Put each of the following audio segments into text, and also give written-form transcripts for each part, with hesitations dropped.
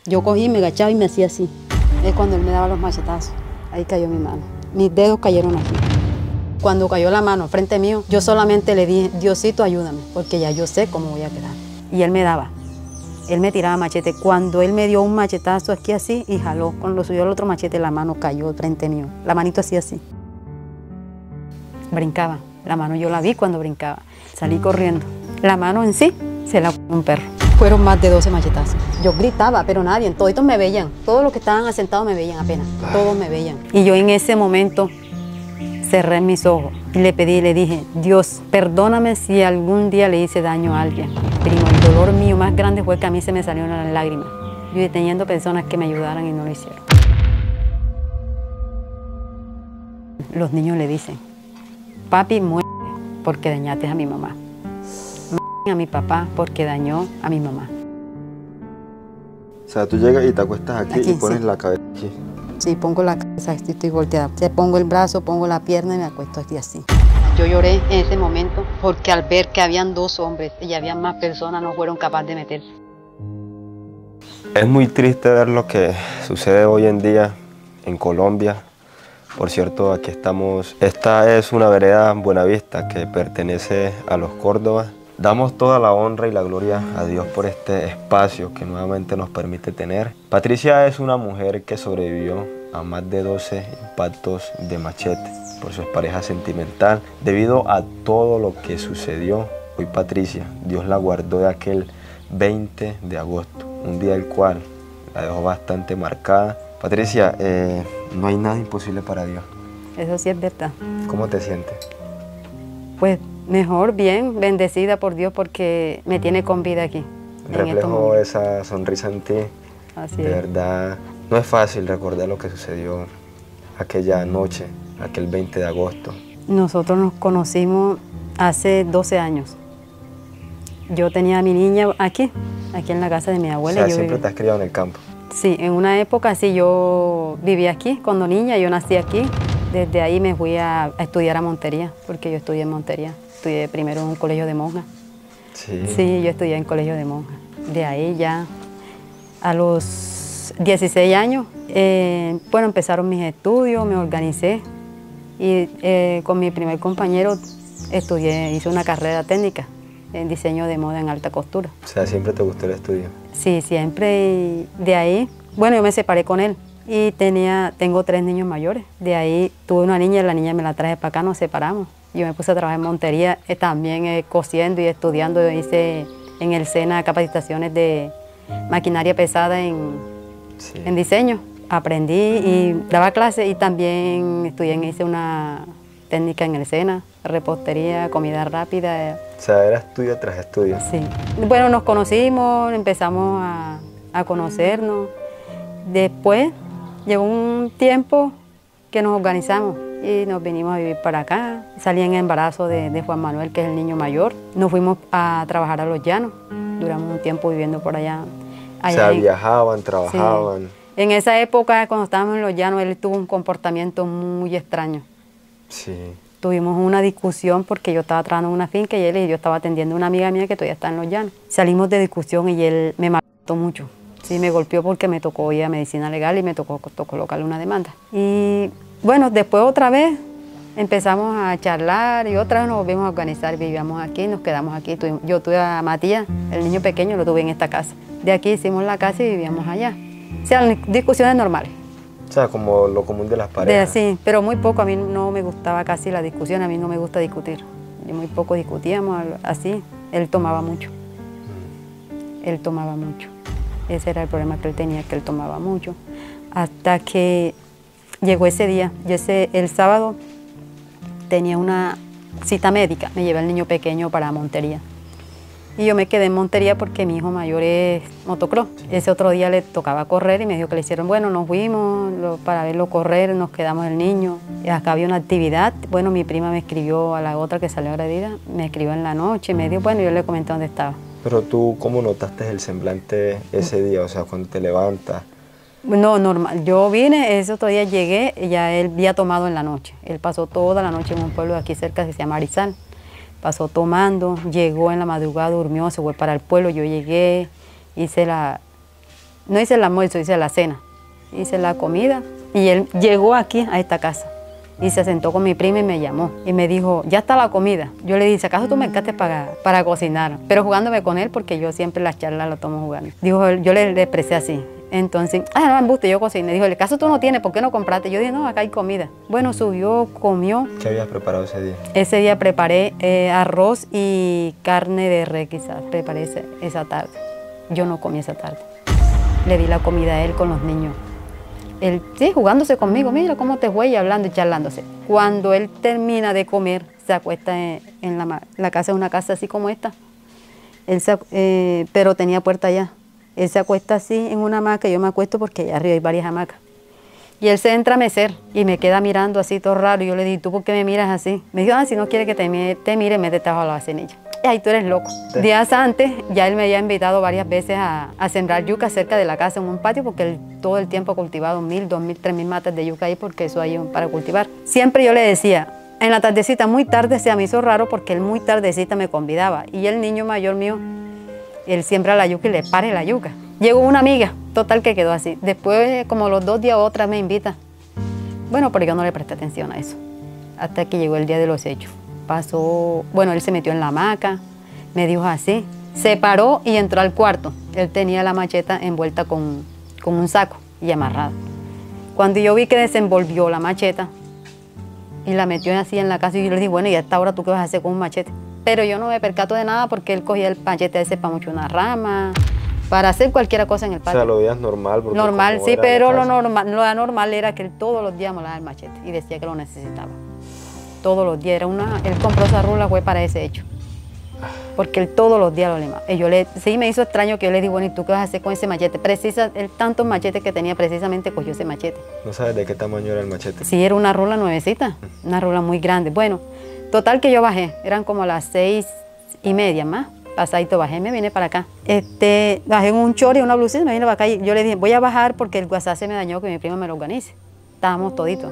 Yo cogí, me agachaba y me hacía así. Es cuando él me daba los machetazos. Ahí cayó mi mano. Mis dedos cayeron aquí. Cuando cayó la mano frente mío, yo solamente le dije, Diosito, ayúdame, porque ya yo sé cómo voy a quedar. Y él me daba. Él me tiraba machete. Cuando él me dio un machetazo aquí así y jaló, cuando subió el otro machete, la mano cayó frente mío. La manito así, así. Brincaba. La mano yo la vi cuando brincaba. Salí corriendo. La mano en sí se la comió un perro. Fueron más de 12 machetazos. Yo gritaba, pero nadie, toditos me veían. Todos los que estaban asentados me veían apenas. Todos me veían. Y yo en ese momento cerré mis ojos y le pedí, le dije, Dios, perdóname si algún día le hice daño a alguien. Primo, el dolor mío más grande fue que a mí se me salieron las lágrimas. Yo teniendo personas que me ayudaran y no lo hicieron. Los niños le dicen, papi, muere porque dañaste a mi mamá. A mi papá porque dañó a mi mamá. O sea, tú llegas y te acuestas aquí y pones la cabeza aquí. Sí, pongo la cabeza, estoy volteada. Pongo el brazo, pongo la pierna y me acuesto así. Yo lloré en ese momento porque al ver que habían 2 hombres y había más personas no fueron capaces de meterse. Es muy triste ver lo que sucede hoy en día en Colombia. Por cierto, aquí estamos. Esta es una vereda Buenavista que pertenece a los Córdoba. Damos toda la honra y la gloria a Dios por este espacio que nuevamente nos permite tener. Patricia es una mujer que sobrevivió a más de 12 impactos de machete por su pareja sentimental. Debido a todo lo que sucedió, hoy Patricia, Dios la guardó de aquel 20 de agosto, un día el cual la dejó bastante marcada. Patricia, no hay nada imposible para Dios. Eso sí es verdad. ¿Cómo te sientes? Pues mejor, bien, bendecida por Dios porque me tiene con vida aquí. Reflejo esa sonrisa en ti. Así de es. verdad, no es fácil recordar lo que sucedió aquella noche, aquel 20 de agosto. Nosotros nos conocimos hace 12 años. Yo tenía a mi niña aquí en la casa de mi abuela. O sea, siempre te has criado en el campo. Sí, en una época sí, yo vivía aquí cuando niña, yo nací aquí. Desde ahí me fui a estudiar a Montería, porque yo estudié en Montería. Estudié primero en un colegio de monjas. Sí. Sí, yo estudié en colegio de monjas. De ahí ya, a los 16 años, bueno, empezaron mis estudios, me organicé. Y con mi primer compañero hice una carrera técnica en diseño de moda en alta costura. O sea, ¿siempre te gustó el estudio? Sí, siempre. Y de ahí, bueno, yo me separé con él. Y tengo 3 niños mayores. De ahí tuve una niña y la niña me la traje para acá, nos separamos. Yo me puse a trabajar en Montería, también cosiendo y estudiando. Hice en el SENA capacitaciones de maquinaria pesada en diseño. Aprendí y daba clases y también hice una técnica en el SENA, repostería, comida rápida. O sea, era estudio tras estudio. Sí. Bueno, nos conocimos, empezamos a conocernos. Después llegó un tiempo que nos organizamos y nos vinimos a vivir para acá. Salí en embarazo de Juan Manuel, que es el niño mayor. Nos fuimos a trabajar a Los Llanos. Duramos un tiempo viviendo por allá. O sea, viajaban, trabajaban. Sí. En esa época, cuando estábamos en Los Llanos, él tuvo un comportamiento muy extraño. Sí. Tuvimos una discusión porque yo estaba trabajando en una finca y yo estaba atendiendo a una amiga mía que todavía está en Los Llanos. Salimos de discusión y él me maltrató mucho. Sí, me golpeó porque me tocó ir a medicina legal y me tocó colocarle una demanda. Y bueno, después otra vez empezamos a charlar y otra vez nos volvimos a organizar. Vivíamos aquí, nos quedamos aquí. Yo tuve a Matías, el niño pequeño, lo tuve en esta casa. De aquí hicimos la casa y vivíamos allá. O sea, discusiones normales. O sea, como lo común de las parejas. Sí, pero muy poco. A mí no me gustaba casi la discusión, a mí no me gusta discutir. Y muy poco discutíamos así. Él tomaba mucho. Él tomaba mucho. Ese era el problema que él tenía, que él tomaba mucho. Hasta que llegó ese día. El sábado tenía una cita médica. Me llevé al niño pequeño para Montería. Y yo me quedé en Montería porque mi hijo mayor es motocross. Ese otro día le tocaba correr y me dijo que le hicieron, bueno, nos fuimos para verlo correr, nos quedamos el niño. Y acá había una actividad. Bueno, mi prima me escribió a la otra que salió agredida, me escribió en la noche, me dijo, bueno, yo le comenté dónde estaba. Pero tú, ¿cómo notaste el semblante ese día? O sea, cuando te levantas. No, normal. Yo vine, ese otro día llegué, ya él había tomado en la noche. Él pasó toda la noche en un pueblo de aquí cerca que se llama Arizal. Pasó tomando, llegó en la madrugada, durmió, se fue para el pueblo. Yo llegué, hice no hice el almuerzo, hice la cena. Hice la comida y él llegó aquí a esta casa y se sentó con mi prima y me llamó y me dijo, ya está la comida. Yo le dije, ¿acaso tú me encantes para cocinar? Pero jugándome con él porque yo siempre las charlas las tomo jugando. Dijo, yo le expresé así. Entonces, no me embuste, yo cociné. Dijo, ¿el caso tú no tienes? ¿Por qué no compraste? Yo dije, no, acá hay comida. Bueno, subió, comió. ¿Qué habías preparado ese día? Ese día preparé arroz y carne de res, quizás. Preparé esa tarde. Yo no comí esa tarde. Le di la comida a él con los niños. Él, sí, jugándose conmigo, mira cómo te fue y hablando y charlándose. Cuando él termina de comer, se acuesta en la casa, una casa así como esta. Pero tenía puerta allá. Él se acuesta así en una hamaca, yo me acuesto porque allá arriba hay varias hamacas. Y él se entra a mecer y me queda mirando así todo raro. Y yo le digo, ¿tú por qué me miras así? Me dijo, si no quiere que te mire, métete bajo la vacinilla. Y ahí tú eres loco. Días antes, ya él me había invitado varias veces a sembrar yuca cerca de la casa en un patio, porque él todo el tiempo ha cultivado 1.000, 2.000, 3.000 matas de yuca ahí, porque eso hay para cultivar. Siempre yo le decía, en la tardecita, muy tarde, se me hizo raro porque él muy tardecita me convidaba. Y el niño mayor mío, él siembra la yuca y le pare la yuca. Llegó una amiga, total que quedó así. Después, como los 2 días otra me invita. Bueno, pero yo no le presté atención a eso. Hasta que llegó el día de los hechos. Pasó, bueno, él se metió en la hamaca, me dijo así. Se paró y entró al cuarto. Él tenía la macheta envuelta con un saco y amarrada. Cuando yo vi que desenvolvió la macheta y la metió así en la casa, y yo le dije, bueno, ¿y a esta hora tú qué vas a hacer con un machete? Pero yo no me percato de nada porque él cogía el machete ese para mucho una rama, para hacer cualquier cosa en el patio. O sea, lo veías normal. Normal, sí, pero lo anormal era que él todos los días molaba el machete y decía que lo necesitaba. Todos los días. Él compró esa rula, fue para ese hecho. Porque él todos los días lo limaba. Y sí me hizo extraño que yo le dije, bueno, ¿y tú qué vas a hacer con ese machete? Él tantos machetes que tenía, precisamente cogió ese machete. ¿No sabes de qué tamaño era el machete? Sí, era una rula nuevecita, una rula muy grande. Bueno, total que yo bajé, eran como las 6:30 más. Pasadito bajé, me vine para acá. Bajé en un short y una blusita, me vine para acá y yo le dije, voy a bajar porque el WhatsApp se me dañó, que mi prima me lo organice. Estábamos toditos.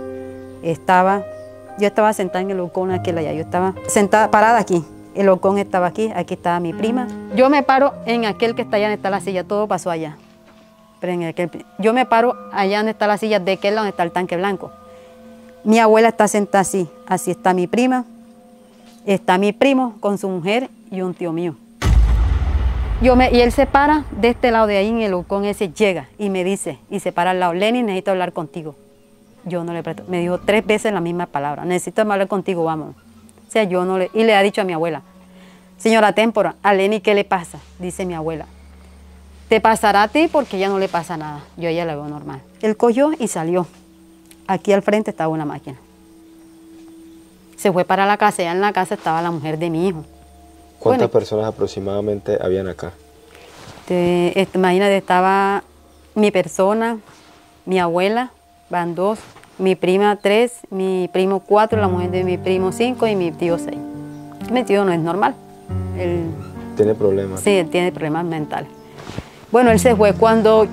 Yo estaba sentada en el balcón aquel allá, yo estaba sentada, parada aquí. El balcón estaba aquí estaba mi prima. Yo me paro en aquel que está allá donde está la silla, todo pasó allá. Pero yo me paro allá donde está la silla, de aquel lado donde está el tanque blanco. Mi abuela está sentada así, así está mi prima, está mi primo con su mujer y un tío mío. Y él se para de este lado de ahí en el balcón ese, llega y me dice, y se para al lado, Lenny, necesito hablar contigo. Yo no le presto, me dijo 3 veces la misma palabra, necesito hablar contigo, vamos. O sea, yo no le, y le ha dicho a mi abuela, señora Témpora, a Lenny, ¿qué le pasa? Dice mi abuela, te pasará a ti porque ya no le pasa nada, yo a ella la veo normal. Él cogió y salió, aquí al frente estaba una máquina. Se fue para la casa, y en la casa estaba la mujer de mi hijo. ¿Cuántas personas aproximadamente habían acá? Imagínate, estaba mi persona, mi abuela, van 2, mi prima 3, mi primo 4, la mujer de mi primo 5 y mi tío 6. Mi tío no es normal. Él ¿Tiene problemas? Sí, él tiene problemas mentales. Bueno, él se fue cuando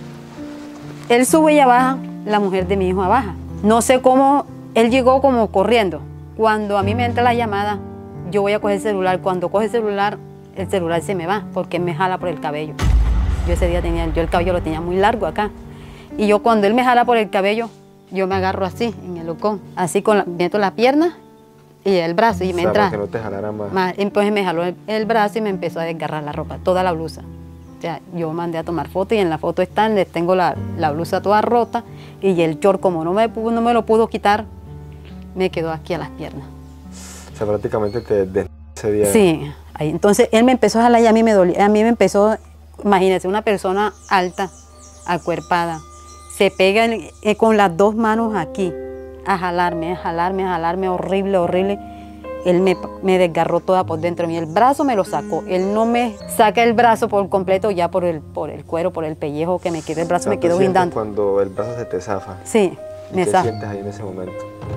él sube y baja, la mujer de mi hijo baja. No sé cómo, él llegó como corriendo. Cuando a mí me entra la llamada, yo voy a coger el celular. Cuando coge el celular se me va porque él me jala por el cabello. Yo ese día yo el cabello lo tenía muy largo acá. Y yo cuando él me jala por el cabello, yo me agarro así, en el balcón, así meto la pierna y el brazo. Y me entra. Para que no te jalara más. Entonces me jaló el brazo y me empezó a desgarrar la ropa, toda la blusa. O sea, yo mandé a tomar foto y en la foto les tengo la blusa toda rota y el short, como no me lo pudo quitar, me quedó aquí a las piernas. O sea, prácticamente desde ese día. Sí, ahí. Entonces él me empezó a jalar y a mí me dolía. A mí me empezó, imagínense, una persona alta, acuerpada, se pega con las 2 manos aquí, a jalarme, horrible, horrible. Él me desgarró toda por dentro de mí. El brazo me lo sacó. Él no me saca el brazo por completo, ya por el cuero, por el pellejo que me quedó. El brazo me quedó guindando. Cuando el brazo se te zafa. Sí, me zafa. ¿Qué sientes ahí en ese momento?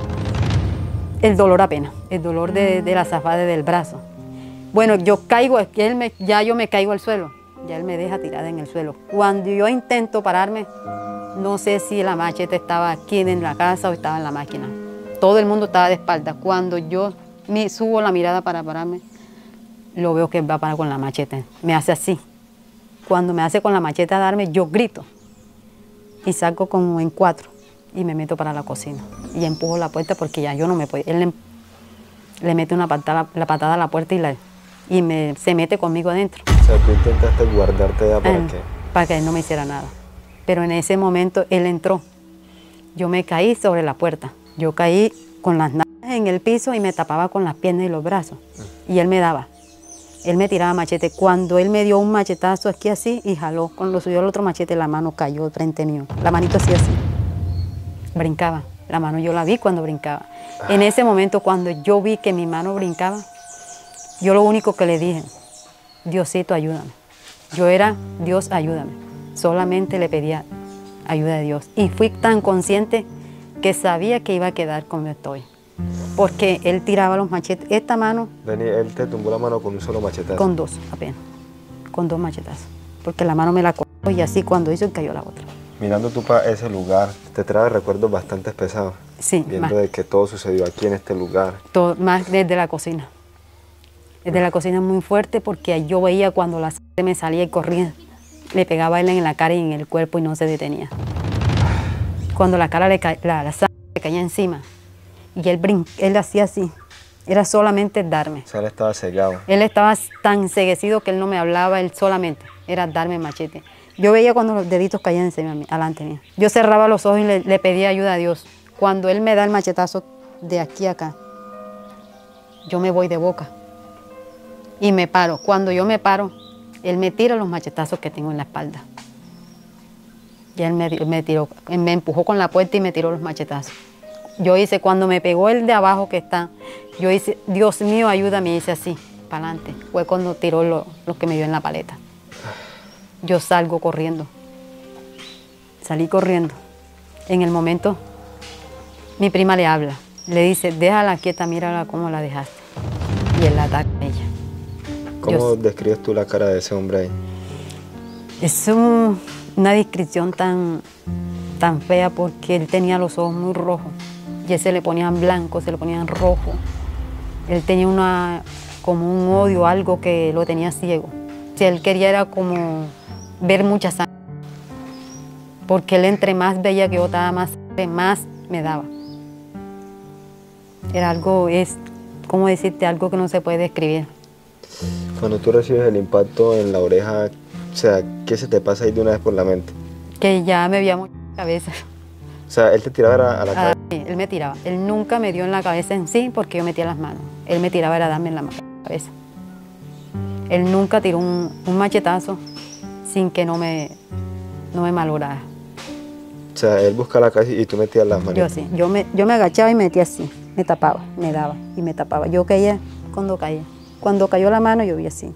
El dolor apenas, el dolor de la zafada del brazo. Bueno, yo caigo, ya yo me caigo al suelo, ya él me deja tirada en el suelo. Cuando yo intento pararme, no sé si la machete estaba aquí en la casa o estaba en la máquina. Todo el mundo estaba de espaldas. Cuando yo subo la mirada para pararme, lo veo que él va a parar con la machete. Me hace así. cuando me hace con la machete a darme, yo grito y salgo como en 4 y me meto para la cocina y empujo la puerta porque ya yo no me puedo. Él le mete una patada, la patada a la puerta y se mete conmigo adentro. O sea, tú intentaste guardarte allá para qué. Para que él no me hiciera nada. Pero en ese momento él entró. Yo me caí sobre la puerta. Yo caí con las nalgas en el piso y me tapaba con las piernas y los brazos. Y él me daba. Él me tiraba machete. Cuando él me dio un machetazo aquí así y jaló, cuando subió el otro machete, la mano cayó frente mío. La manito así. Brincaba. La mano yo la vi cuando brincaba. En ese momento, cuando yo vi que mi mano brincaba, yo lo único que le dije, Diosito, ayúdame. Yo era, Dios, ayúdame. Solamente le pedía ayuda de Dios. Y fui tan consciente que sabía que iba a quedar como estoy. Porque él tiraba los machetes. Esta mano... Él te tumbó la mano con un solo machetazo. Con 2 apenas. Con 2 machetazos. Porque la mano me la cortó y así cuando hizo cayó la otra. Mirando tú para ese lugar, te trae recuerdos bastante pesados. Sí, viendo más. de que todo sucedió aquí en este lugar. Todo, más desde la cocina. Desde la cocina muy fuerte porque yo veía cuando la sangre me salía y corría. Le pegaba a él en la cara y en el cuerpo y no se detenía. Cuando la cara la sangre le caía encima y él hacía así, era solamente darme. O sea, él estaba cegado. Él estaba tan enceguecido que él no me hablaba, él solamente era darme machete. Yo veía cuando los deditos caían encima, delante mío. Yo cerraba los ojos y le pedía ayuda a Dios. Cuando él me da el machetazo de aquí a acá, yo me voy de boca y me paro. Cuando yo me paro, él me tira los machetazos que tengo en la espalda. Y él me empujó con la puerta y me tiró los machetazos. Yo hice, cuando me pegó el de abajo que está, yo hice, Dios mío, ayúdame, hice así, para adelante. Fue cuando tiró lo que me dio en la paleta. Yo salgo corriendo. Salí corriendo. En el momento, mi prima le habla. Le dice, déjala quieta, mírala cómo la dejaste. Y él la ataca a ella. ¿Cómo describes tú la cara de ese hombre ahí? Es una descripción tan fea porque él tenía los ojos muy rojos. Y él se le ponían blancos, se le ponían rojos. Él tenía como un odio, algo que lo tenía ciego. Si él quería era como ver mucha sangre. Porque él entre más veía que yo estaba más sangre, más me daba. Era algo, ¿cómo decirte? Algo que no se puede describir. Cuando tú recibes el impacto en la oreja, o sea, ¿qué se te pasa ahí de una vez por la mente? Que ya me veía mucho en la cabeza. O sea, él te tiraba a la cabeza. Sí, él me tiraba. Él nunca me dio en la cabeza en sí porque yo metía las manos. Él me tiraba era darme en la cabeza. Él nunca tiró un machetazo sin que no me malograra. O sea, él buscaba la cabeza y tú metías las manos. Yo sí, yo me agachaba y me metía así, me tapaba, me daba y me tapaba. Yo caía cuando caía. Cuando cayó la mano yo vi así.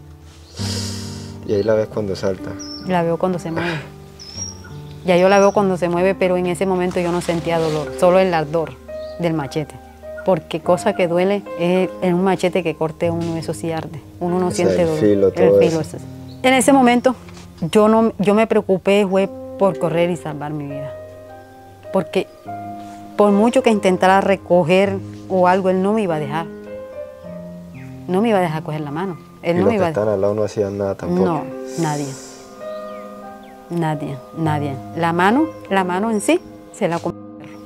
Y ahí la ves cuando salta. La veo cuando se mueve. Ya yo la veo cuando se mueve, pero en ese momento yo no sentía dolor, solo el ardor del machete. Porque cosa que duele es en un machete que corte uno, eso sí arde. Uno no siente dolor. Filo, todo el filo, eso. En ese momento yo me preocupé fue por correr y salvar mi vida. Porque por mucho que intentara recoger o algo, él no me iba a dejar. No me iba a dejar coger la mano. Él no los me iba que están al lado no hacían nada tampoco. No, nadie. Nadie. La mano en sí se la comió.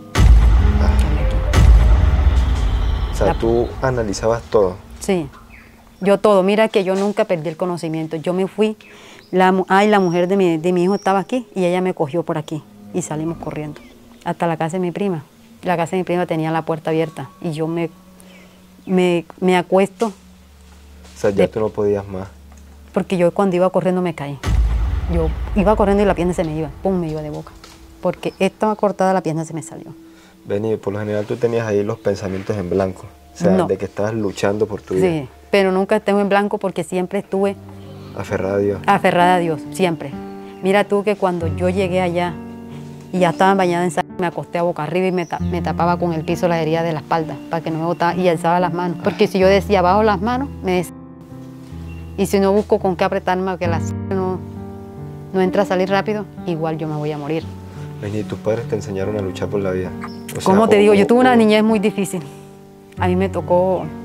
O sea, tú analizabas todo. Sí, yo todo. Mira que yo nunca perdí el conocimiento. Yo me fui, la mujer de mi hijo estaba aquí y ella me cogió por aquí y salimos corriendo hasta la casa de mi prima. La casa de mi prima tenía la puerta abierta y yo me acuesto. O sea, ya tú no podías más. Porque yo cuando iba corriendo me caí. Yo iba corriendo y la pierna se me iba, pum, me iba de boca. Porque estaba cortada, la pierna se me salió. Beni, por lo general tú tenías ahí los pensamientos en blanco. O sea, No. de que estabas luchando por tu vida. Sí, pero nunca estuve en blanco porque siempre estuve Aferrada a Dios. aferrada a Dios, siempre. Mira tú que cuando yo llegué allá y ya estaba bañada en sangre, me acosté a boca arriba y me tapaba con el piso la herida de la espalda para que no me botara y alzaba las manos. Porque si yo decía bajo las manos, me decía. Y si no busco con qué apretarme, que la sangre no entra a salir rápido, igual yo me voy a morir. Beni, tus padres te enseñaron a luchar por la vida. O sea, ¿Cómo te digo? Yo tuve una niñez muy difícil. A mí me tocó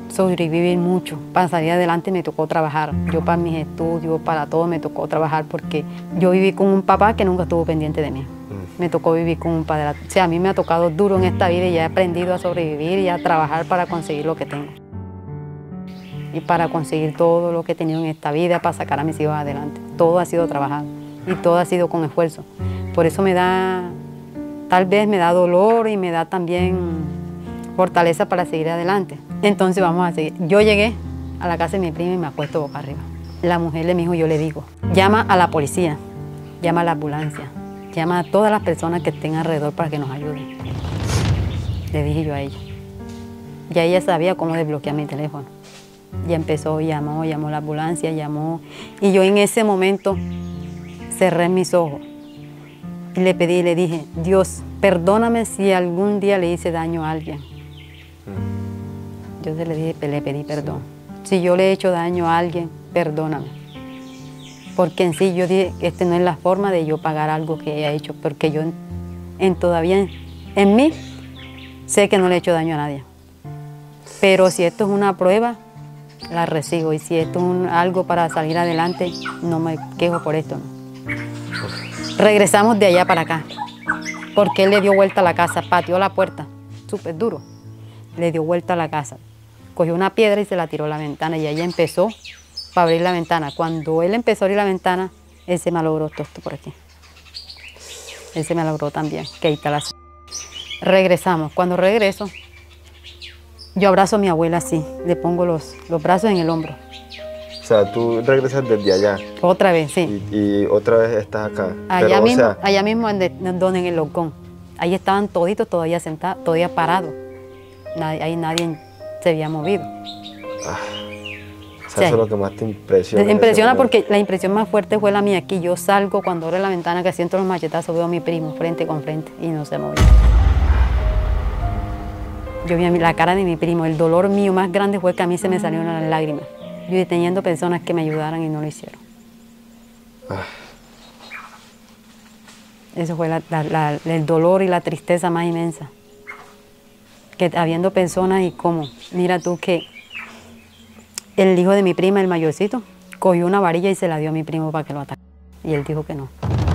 sobrevivir mucho. Para salir adelante me tocó trabajar. Yo para mis estudios, para todo me tocó trabajar porque yo viví con un papá que nunca estuvo pendiente de mí. Me tocó vivir con un padre. O sea, a mí me ha tocado duro en esta vida y ya he aprendido a sobrevivir y a trabajar para conseguir lo que tengo. Y para conseguir todo lo que he tenido en esta vida, para sacar a mis hijos adelante. Todo ha sido trabajar y todo ha sido con esfuerzo. Por eso me da, tal vez me da dolor y me da también fortaleza para seguir adelante. Entonces vamos a seguir. Yo llegué a la casa de mi prima y me acuesto boca arriba. La mujer de mi hijo, yo le digo, llama a la policía, llama a la ambulancia, llama a todas las personas que estén alrededor para que nos ayuden. Le dije yo a ella. Ya ella sabía cómo desbloquear mi teléfono. Ya empezó, llamó a la ambulancia, llamó. Y yo en ese momento cerré mis ojos y le pedí, le dije, Dios, perdóname si algún día le hice daño a alguien. Yo le pedí perdón. Si yo le he hecho daño a alguien, perdóname. Porque en sí yo dije, esta no es la forma de yo pagar algo que ella ha hecho, porque yo todavía en mí sé que no le he hecho daño a nadie. Pero si esto es una prueba, la recibo. Y si esto es algo para salir adelante, no me quejo por esto, ¿no? Regresamos de allá para acá, porque él le dio vuelta a la casa, pateó la puerta, súper duro. Le dio vuelta a la casa. Cogió una piedra y se la tiró a la ventana y ella empezó para abrir la ventana. Cuando él empezó a abrir la ventana, él se malogró todo esto por aquí. Él se malogró también, que ahí está la... Regresamos. Cuando regreso, yo abrazo a mi abuela así, le pongo los brazos en el hombro. O sea, tú regresas desde allá. Otra vez, sí. Y otra vez estás acá. Allá pero, mismo, o sea... allá mismo en el Locón. Ahí estaban toditos todavía sentados, todavía parados. Ahí nadie se había movido. O sea, eso es lo que más te impresiona. Me impresiona porque la impresión más fuerte fue la mía aquí. Yo salgo cuando abro la ventana, que siento los machetazos, veo a mi primo frente con frente y no se movía. Yo vi la cara de mi primo. El dolor mío más grande fue que a mí se me salieron las lágrimas. Yo teniendo personas que me ayudaran y no lo hicieron. Eso fue el dolor y la tristeza más inmensa. Que habiendo personas y cómo, mira tú que el hijo de mi prima, el mayorcito, cogió una varilla y se la dio a mi primo para que lo atacara. Y él dijo que no.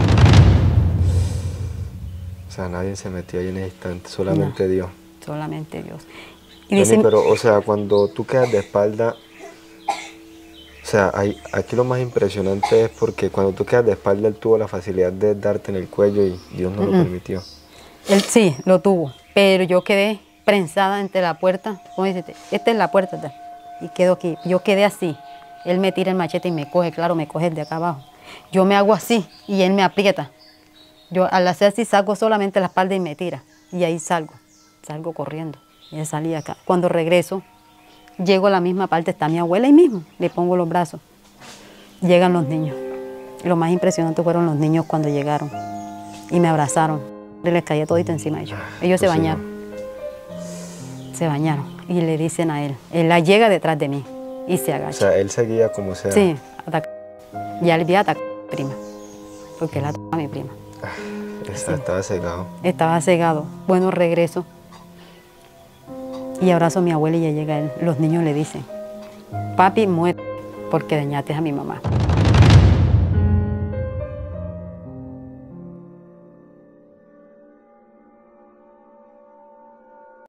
O sea, nadie se metió ahí en ese instante, solamente no, Dios. Solamente Dios. Y dice, pero, o sea, cuando tú quedas de espalda, o sea, aquí lo más impresionante es porque cuando tú quedas de espalda, él tuvo la facilidad de darte en el cuello y Dios no lo permitió. Él sí, lo tuvo, pero yo quedé prensada entre la puerta, como dices, esta es la puerta, y quedo aquí. Yo quedé así, él me tira el machete y me coge, claro, me coge el de acá abajo. Yo me hago así y él me aprieta. Yo al hacer así saco solamente la espalda y me tira, y ahí salgo corriendo. Y salí acá. Cuando regreso, llego a la misma parte, está mi abuela ahí mismo, le pongo los brazos. Llegan los niños. Y lo más impresionante fueron los niños cuando llegaron y me abrazaron. Les caía todito encima de ellos. Ellos se bañaron. Se bañaron y le dicen a él la llega detrás de mí y se agacha. O sea, él seguía como sea. Sí, ya le había atacado a mi prima, porque él atacó a mi prima. Estaba cegado. Estaba cegado. Bueno, regreso y abrazo a mi abuela y ya llega él. Los niños le dicen, papi, muere porque dañaste a mi mamá.